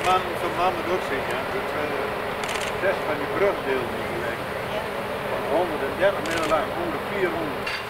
zo'n man moet ook zien, ja. Dat 6 van die brugdelen die gelegd. Van 130 meter lang, onder 400.